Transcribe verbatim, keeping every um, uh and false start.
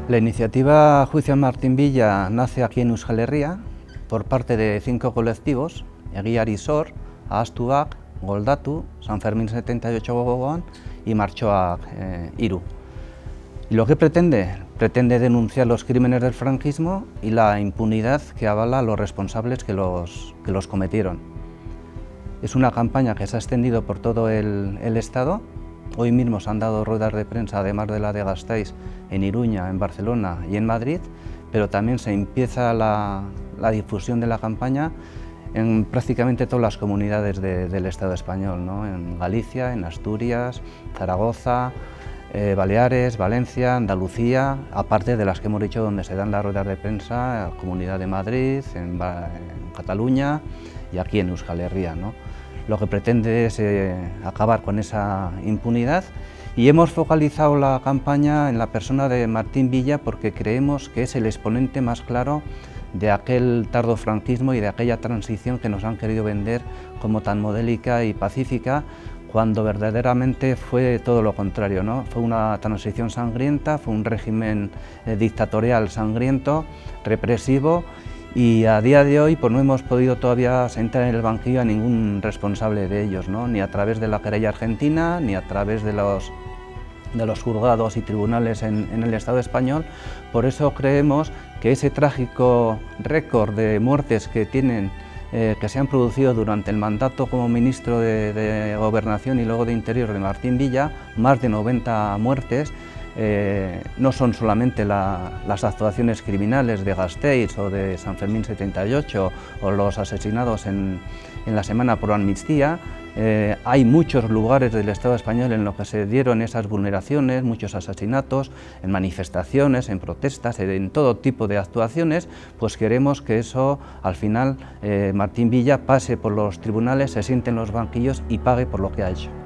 La iniciativa Juicio a Martín Villa nace aquí en Euskal Herria por parte de cinco colectivos: Egiari Zor, Ahaztuak, Goldatu, San Fermín setenta y ocho Gogoan y Martxoak eh, Iru. Y lo que pretende, pretende denunciar los crímenes del franquismo y la impunidad que avala a los responsables que los, que los cometieron. Es una campaña que se ha extendido por todo el, el Estado. Hoy mismo se han dado ruedas de prensa, además de la de Gasteiz, en Iruña, en Barcelona y en Madrid, pero también se empieza la, la difusión de la campaña en prácticamente todas las comunidades de, del Estado español, ¿no? En Galicia, en Asturias, Zaragoza, eh, Baleares, Valencia, Andalucía, aparte de las que hemos dicho donde se dan las ruedas de prensa, la Comunidad de Madrid, en, en Cataluña y aquí en Euskal Herria, ¿no? Lo que pretende es eh, acabar con esa impunidad, y hemos focalizado la campaña en la persona de Martín Villa porque creemos que es el exponente más claro de aquel tardo franquismo y de aquella transición que nos han querido vender como tan modélica y pacífica, cuando verdaderamente fue todo lo contrario, ¿no? Fue una transición sangrienta, fue un régimen eh, dictatorial sangriento, represivo. Y a día de hoy pues no hemos podido todavía sentar en el banquillo a ningún responsable de ellos, ¿no? Ni a través de la querella argentina, ni a través de los, de los juzgados y tribunales en, en el Estado español. Por eso creemos que ese trágico récord de muertes que, tienen, eh, que se han producido durante el mandato como ministro de, de Gobernación y luego de Interior de Martín Villa, más de noventa muertes, Eh, no son solamente la, las actuaciones criminales de Gasteiz o de San Fermín setenta y ocho o los asesinados en, en la semana por amnistía. Eh, hay muchos lugares del Estado español en los que se dieron esas vulneraciones, muchos asesinatos, en manifestaciones, en protestas, en todo tipo de actuaciones. Pues queremos que eso, al final, eh, Martín Villa pase por los tribunales, se siente en los banquillos y pague por lo que ha hecho.